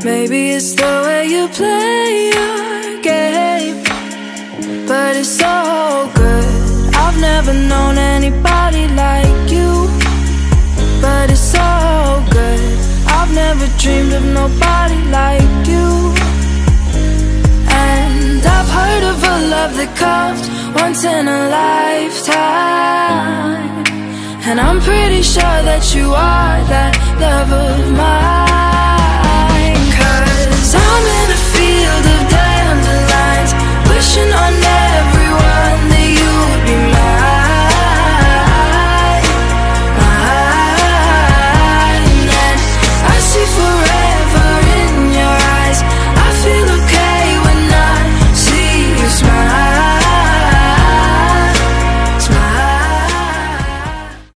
Maybe it's the way you play your game, but it's so good. I've never known anybody like you, but it's so good. I've never dreamed of nobody like you. And I've heard of a love that comes once in a lifetime, and I'm pretty sure that you are that love of